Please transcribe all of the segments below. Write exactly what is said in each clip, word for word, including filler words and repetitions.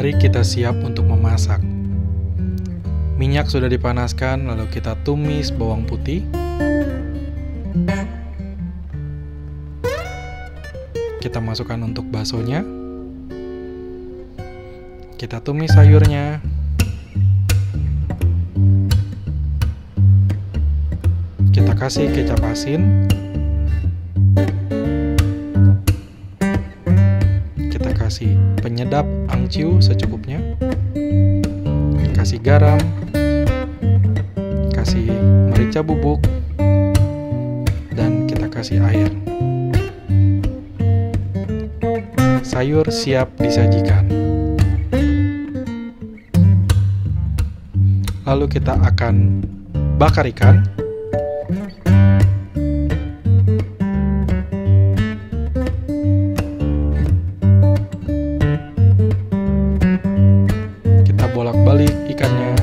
Mari kita siap untuk memasak. Minyak sudah dipanaskan, lalu kita tumis bawang putih. Kita masukkan untuk baksonya. Kita tumis sayurnya. Kita kasih kecap asin. Kita kasih penyedap angciu secukupnya. Kasih garam. Kasih merica bubuk. Dan kita kasih air. Sayur siap disajikan. Lalu kita akan bakar ikan. Kita bolak-balik ikannya.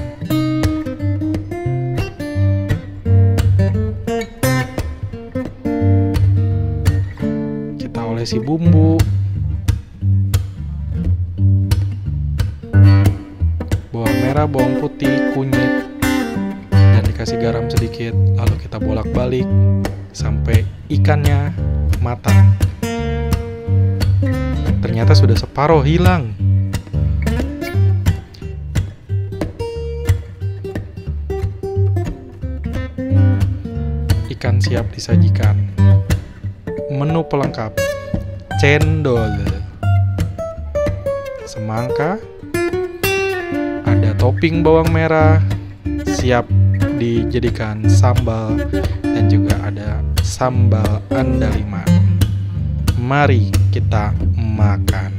Kita olesi bumbu. Bawang merah, bawang putih, kunyit, dan dikasih garam sedikit. Lalu kita bolak-balik sampai ikannya matang. Ternyata sudah separuh hilang. Ikan siap disajikan. Menu pelengkap: cendol, semangka, ada topping bawang merah, siap dijadikan sambal, dan juga ada sambal andaliman. Mari kita makan.